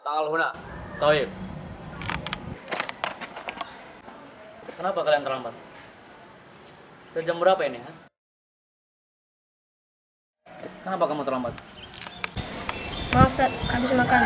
Ta'al huna. Taib. Kenapa kalian terlambat? Sudah jam berapa ini? Ha? Kenapa kamu terlambat? Maaf Ustaz, habis makan.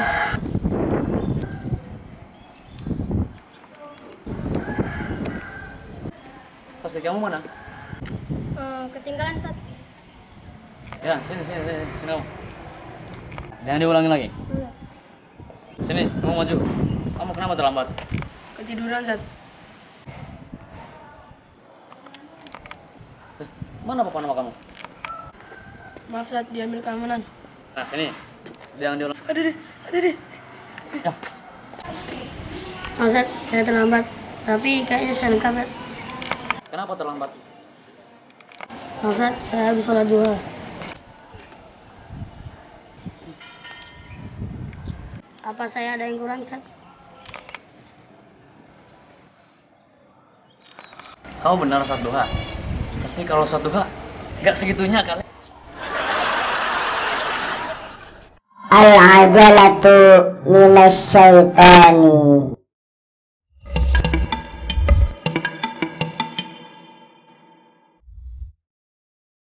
Tas kamu mana? Ketinggalan Ustaz. Ya, sini kamu. Jangan diulangi lagi. Sini, kamu maju. Kamu kenapa terlambat? Ketiduran Ustaz. Mana papa nama kamu? Maaf Ustaz, diambil keamanan. Nah, sini. Jangan diulangi. Ada deh. Ya. Maaf Ustaz, saya terlambat. Tapi kayaknya saya lengkap Ustaz. Kenapa terlambat? Maaf Ustaz, saya habis sholat duha. Apa saya ada yang kurang Ustaz? Kamu benar sholat duha. Tapi kalau sholat duha, nggak segitunya kali. Al-ajalatu minasyaitani.